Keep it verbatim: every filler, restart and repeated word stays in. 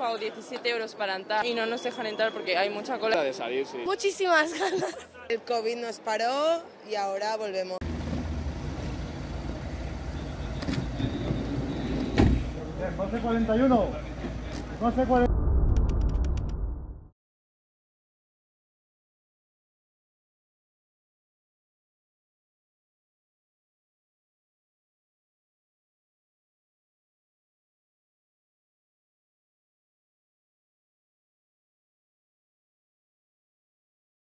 pagado diecisiete euros para entrar y no nos dejan entrar porque hay mucha cola. De salir, sí. Muchísimas ganas. El COVID nos paró y ahora volvemos. doce cuarenta y uno. doce cuarenta y uno.